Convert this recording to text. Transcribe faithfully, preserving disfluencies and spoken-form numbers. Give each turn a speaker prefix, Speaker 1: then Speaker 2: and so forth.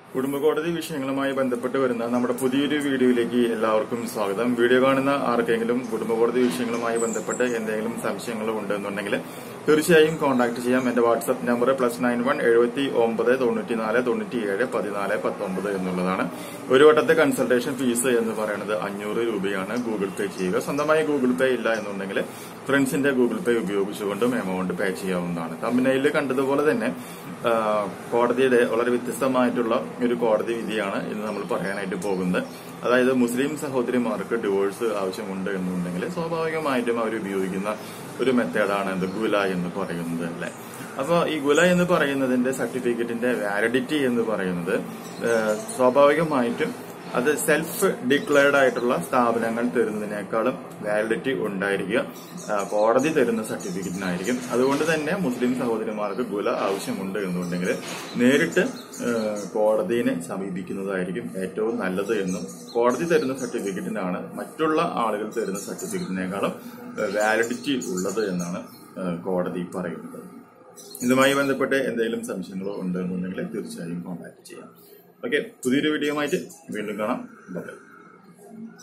Speaker 1: കുടുംബകോടതി വിഷയങ്ങളുമായി ബന്ധപ്പെട്ട് വരുന്ന നമ്മുടെ പുതിയൊരു വീഡിയോയിലേക്ക് എല്ലാവർക്കും സ്വാഗതം. വീഡിയോ കാണുന്ന ആർക്കെങ്കിലും കുടുംബകോടതി വിഷയങ്ങളുമായി ബന്ധപ്പെട്ട് എന്തെങ്കിലും സംശയങ്ങൾ ഉണ്ടെന്നുണ്ടെങ്കിൽ തീർച്ചയായും കോൺടാക്ട് ചെയ്യാം. എന്റെ WhatsApp number plus nine one എഴുപത്തി ഒമ്പത് തൊണ്ണൂറ്റി നാല് തൊണ്ണൂറ്റി ഏഴ് പതിനാല് പത്തൊമ്പത് എന്നുള്ളതാണ്. ഒരു വട്ടത്തെ കൺസൾട്ടേഷൻ ഫീസ് എന്ന് പറയുന്നത് അഞ്ഞൂറ് രൂപയാണ്. ഗൂഗിൾ പേ ചെയ്യുക. സ്വന്തമായി ഗൂഗിൾ പേ ഇല്ല എന്നുണ്ടെങ്കിൽ ഫ്രണ്ട്സിന്റെ ഗൂഗിൾ പേ ഉപയോഗിച്ചുകൊണ്ടും എമൗണ്ട് പേ ചെയ്യാവുന്നതാണ്. തമ്പനയിൽ കണ്ടതുപോലെ തന്നെ കോടതിയുടെ വളരെ വ്യത്യസ്തമായിട്ടുള്ള ഒരു കോടതി വിധിയാണ് ഇന്ന് നമ്മൾ പറയാനായിട്ട് പോകുന്നത്. അതായത് മുസ്ലിം സഹോദരിമാർക്ക് ഡിവോഴ്സ് ആവശ്യമുണ്ട് എന്നുണ്ടെങ്കിൽ സ്വാഭാവികമായിട്ടും അവർ ഉപയോഗിക്കുന്ന ഒരു മെത്തേഡാണ് എന്ത് ഗുല എന്ന് പറയുന്നത് അല്ലെ. അപ്പൊ ഈ ഗുല എന്ന് പറയുന്നതിന്റെ സർട്ടിഫിക്കറ്റിന്റെ വാലിഡിറ്റി എന്ന് പറയുന്നത് സ്വാഭാവികമായിട്ടും അത് സെൽഫ് ഡിക്ലെയർഡ് ആയിട്ടുള്ള സ്ഥാപനങ്ങൾ തരുന്നതിനേക്കാളും വാലിഡിറ്റി ഉണ്ടായിരിക്കുക കോടതി തരുന്ന സർട്ടിഫിക്കറ്റിനായിരിക്കും. അതുകൊണ്ട് തന്നെ മുസ്ലിം സഹോദരിമാർക്ക് ഗുല ആവശ്യമുണ്ട് എന്നുണ്ടെങ്കിൽ നേരിട്ട് കോടതിയെ സമീപിക്കുന്നതായിരിക്കും ഏറ്റവും നല്ലത് എന്നും കോടതി തരുന്ന സർട്ടിഫിക്കറ്റിനാണ് മറ്റുള്ള ആളുകൾ തരുന്ന സർട്ടിഫിക്കറ്റിനേക്കാളും വാലിഡിറ്റി ഉള്ളത് എന്നാണ് കോടതി പറയുന്നത്. ഇതുമായി ബന്ധപ്പെട്ട് എന്തെങ്കിലും സംശയങ്ങളോ ഉണ്ടെന്നുണ്ടെങ്കിൽ തീർച്ചയായും കോൺടാക്ട് ചെയ്യാം. ഓക്കെ, പുതിയൊരു വീഡിയോ ആയിട്ട് വീണ്ടും കാണാം. ബൈ.